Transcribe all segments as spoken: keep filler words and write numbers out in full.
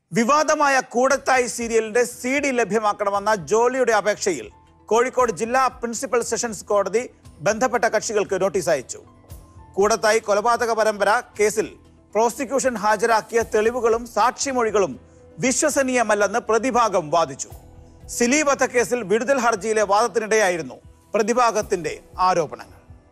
വിവാദമായ കൂടത്തായി സീരിയലിന്റെ C D ലഭ്യമാക്കണമെന്ന ജോളിയുടെ അപേക്ഷയിൽ കോഴിക്കോട് ജില്ലാ പ്രിൻസിപ്പൽ സെഷൻസ് കോടതി ബന്ധപ്പെട്ട കക്ഷികൾക്ക് നോട്ടീസ് അയച്ചു. കൂടത്തായി കൊലപാതക പരമ്പര കേസിൽ പ്രോസിക്യൂഷൻ ഹാജരാക്കിയ തെളിവുകളും സാക്ഷിമൊഴികളും വിശ്വസനീയമല്ലെന്ന് പ്രതിഭാഗം വാദിച്ചു. സിലി വധക്കേസിൽ വിടുതൽ ഹർജിയിലെ വാദത്തിനിടെയായിരുന്നു പ്രതിഭാഗത്തിന്റെ ആരോപണങ്ങൾ.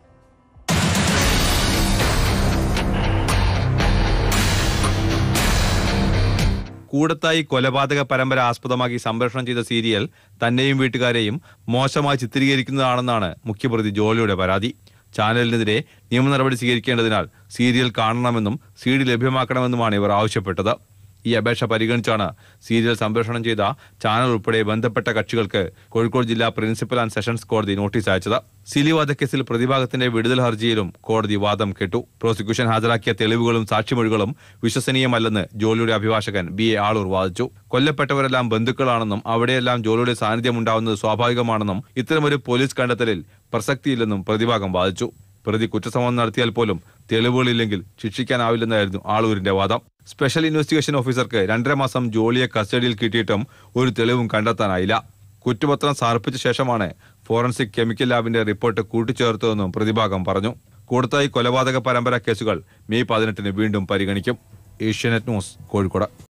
കൂടത്തായി കൊലപാതക പരമ്പര ആസ്പദമാക്കി സംപ്രേഷണം ചെയ്ത സീരിയൽ തന്നെയും വീട്ടുകാരെയും മോശമായി ചിത്രീകരിക്കുന്നതാണെന്നാണ് മുഖ്യപ്രതി ജോളിയുടെ പരാതി. ചാനലിനെതിരെ നിയമ നടപടി സ്വീകരിക്കേണ്ടതിനാൽ സീരിയൽ കാണണമെന്നും സി ഡി ലഭ്യമാക്കണമെന്നുമാണ് ഇവർ ആവശ്യപ്പെട്ടത്. ഈ അപേക്ഷ പരിഗണിച്ചാണ് സീരിയൽ സംപ്രേഷണം ചെയ്ത ചാനൽ ഉൾപ്പെടെ ബന്ധപ്പെട്ട കക്ഷികൾക്ക് കോഴിക്കോട് ജില്ലാ പ്രിൻസിപ്പൽ ആൻഡ് സെഷൻസ് കോടതി നോട്ടീസ് അയച്ചത്. സിലി വധക്കേസിൽ പ്രതിഭാഗത്തിന്റെ വിടുതൽ ഹർജിയിലും കോടതി വാദം കേട്ടു. പ്രോസിക്യൂഷൻ ഹാജരാക്കിയ തെളിവുകളും സാക്ഷിമൊഴികളും വിശ്വസനീയമല്ലെന്ന് ജോളിയുടെ അഭിഭാഷകൻ ബി എ ആളൂർ വാദിച്ചു. കൊല്ലപ്പെട്ടവരെല്ലാം ബന്ധുക്കളാണെന്നും അവിടെയെല്ലാം ജോളിയുടെ സാന്നിധ്യം ഉണ്ടാവുന്നത് സ്വാഭാവികമാണെന്നും ഇത്തരമൊരു പോലീസ് കണ്ടെത്തലിൽ പ്രസക്തിയില്ലെന്നും പ്രതിഭാഗം വാദിച്ചു. പ്രതി കുറ്റസമ്മതം നടത്തിയാൽ പോലും തെളിവുകളില്ലെങ്കിൽ ശിക്ഷിക്കാനാവില്ലെന്നായിരുന്നു ആളൂരിന്റെ വാദം. സ്പെഷ്യൽ ഇൻവെസ്റ്റിഗേഷൻ ഓഫീസർക്ക് രണ്ടര മാസം ജോളിയെ കസ്റ്റഡിയിൽ കിട്ടിയിട്ടും ഒരു തെളിവും കണ്ടെത്താനായില്ല. കുറ്റപത്രം സമർപ്പിച്ച ശേഷമാണ് ഫോറൻസിക് കെമിക്കൽ ലാബിന്റെ റിപ്പോർട്ട് കൂട്ടിച്ചേർത്തതെന്നും പ്രതിഭാഗം പറഞ്ഞു. കൂടത്തായി കൊലപാതക പരമ്പര കേസുകൾ മെയ് പതിനെട്ടിന് വീണ്ടും പരിഗണിക്കും. ഏഷ്യാനെറ്റ് ന്യൂസ്, കോഴിക്കോട്.